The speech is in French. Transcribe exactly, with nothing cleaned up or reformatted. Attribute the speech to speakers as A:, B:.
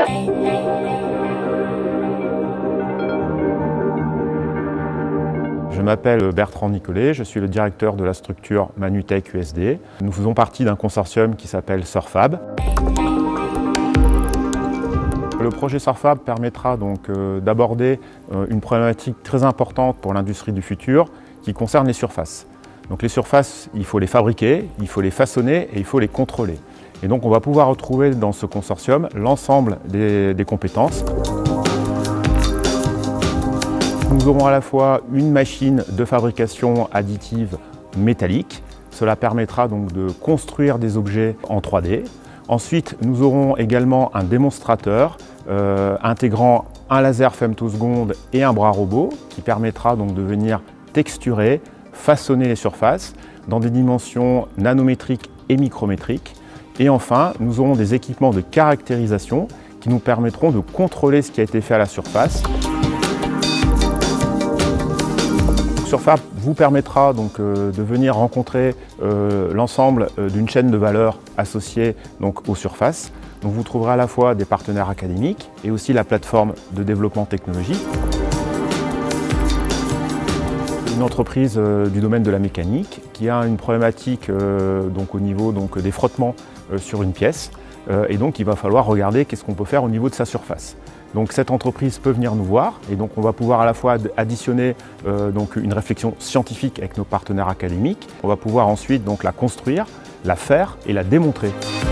A: Je m'appelle Bertrand Nicolet, je suis le directeur de la structure Manutech U S D. Nous faisons partie d'un consortium qui s'appelle Surfab. Le projet Surfab permettra donc euh, d'aborder euh, une problématique très importante pour l'industrie du futur qui concerne les surfaces. Donc les surfaces, il faut les fabriquer, il faut les façonner et il faut les contrôler. Et donc on va pouvoir retrouver dans ce consortium l'ensemble des, des compétences. Nous aurons à la fois une machine de fabrication additive métallique. Cela permettra donc de construire des objets en trois D. Ensuite, nous aurons également un démonstrateur euh, intégrant un laser femtoseconde et un bras robot qui permettra donc de venir texturer, façonner les surfaces dans des dimensions nanométriques et micrométriques. Et enfin, nous aurons des équipements de caractérisation qui nous permettront de contrôler ce qui a été fait à la surface. Surfab vous permettra donc euh, de venir rencontrer euh, l'ensemble euh, d'une chaîne de valeur associée donc, aux surfaces. Donc vous trouverez à la fois des partenaires académiques et aussi la plateforme de développement technologique. Une entreprise euh, du domaine de la mécanique qui a une problématique euh, donc, au niveau donc, des frottements euh, sur une pièce. Euh, et donc il va falloir regarder qu'est-ce qu'on peut faire au niveau de sa surface. Donc cette entreprise peut venir nous voir et donc on va pouvoir à la fois additionner euh, donc une réflexion scientifique avec nos partenaires académiques. On va pouvoir ensuite donc la construire, la faire et la démontrer.